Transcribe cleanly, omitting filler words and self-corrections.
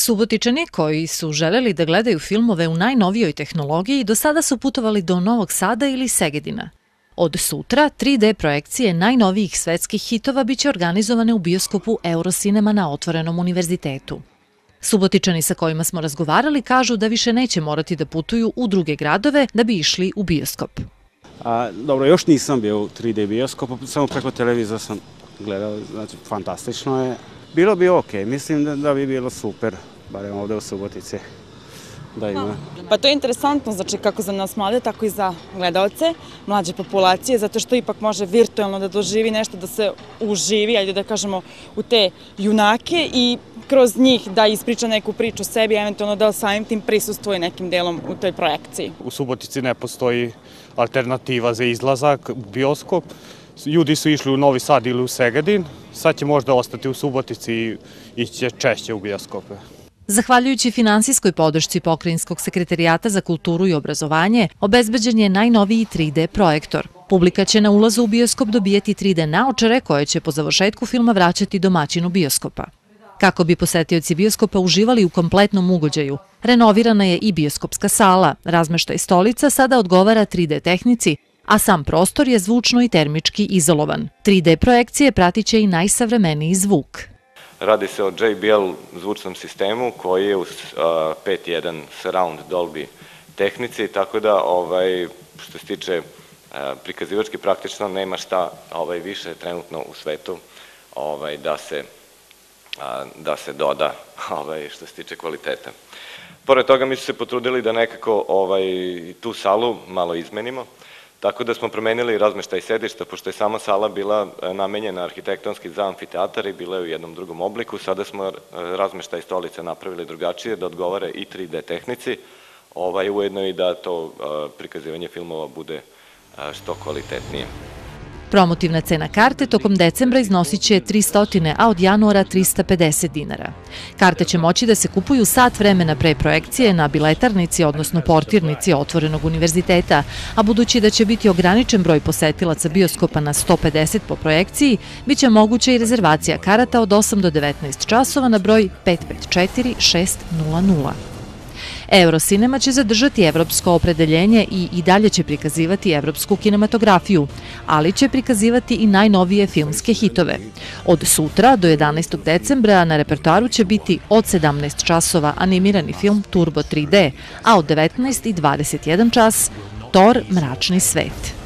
Subotičani koji su želeli da gledaju filmove u najnovijoj tehnologiji do sada su putovali do Novog Sada ili Segedina. Od sutra 3D projekcije najnovijih svetskih hitova biće organizovane u bioskopu Eurocinema na Otvorenom univerzitetu. Subotičani sa kojima smo razgovarali kažu da više neće morati da putuju u druge gradove da bi išli u bioskop. Dobro, još nisam bio u 3D bioskopu, samo preko televizora sam gledao, znači fantastično je. Bilo bi okej, mislim da bi bilo super, barem ovde u Subotici, da ima. Pa to je interesantno, znači kako za nas mlade, tako i za gledalce, mlađe populacije, zato što ipak može virtualno da doživi nešto, da se uživi, ajde da kažemo, u te junake i kroz njih da ispriča neku priču sebi, eventualno da samim tim prisustvuje nekim delom u toj projekciji. U Subotici ne postoji alternativa za izlazak u bioskop. Ljudi su išli u Novi Sad ili u Segedin, sad će možda ostati u Subotici i ići će češće u bioskope. Zahvaljujući finansijskoj podršci Pokrajinskog sekretarijata za kulturu i obrazovanje, obezbeđen je najnoviji 3D projektor. Publika će na ulazu u bioskop dobijeti 3D naočare koje će po završetku filma vraćati domaćinu bioskopa. Kako bi posetioci bioskopa uživali u kompletnom ugođaju, renovirana je i bioskopska sala, razmeštaj stolica sada odgovara 3D tehnici, a sam prostor je zvučno i termički izolovan. 3D projekcije pratit će i najsavremeniji zvuk. Radi se o JBL zvučnom sistemu koji je uz 5.1 Surround Dolby tehnici, tako da što se tiče prikazivački praktično nema šta više trenutno u svetu da se doda što se tiče kvaliteta. Pored toga mi su se potrudili da nekako tu salu malo izmenimo, tako da smo promenili razmeštaj sedišta, pošto je sama sala bila namenjena arhitektonski za amfiteatar i bila je u jednom drugom obliku. Sada smo razmeštaj stolica napravili drugačije, da odgovore i 3D tehnici, ujedno i da to prikazivanje filmova bude što kvalitetnije. Promotivna cena karte tokom decembra iznosit će 300, a od januara 350 dinara. Karte će moći da se kupuju sat vremena pre projekcije na biletarnici, odnosno portirnici Otvorenog univerziteta, a budući da će biti ograničen broj posetilaca bioskopa na 150 po projekciji, biće moguća i rezervacija karata od 8 do 19 časova na broj 554 600. Eurocinema će zadržati evropsko opredeljenje i dalje će prikazivati evropsku kinematografiju, ali će prikazivati i najnovije filmske hitove. Od sutra do 11. decembra na repertoaru će biti od 17 časova animirani film Turbo 3D, a od 19 i 21 čas Thor Mračni svet.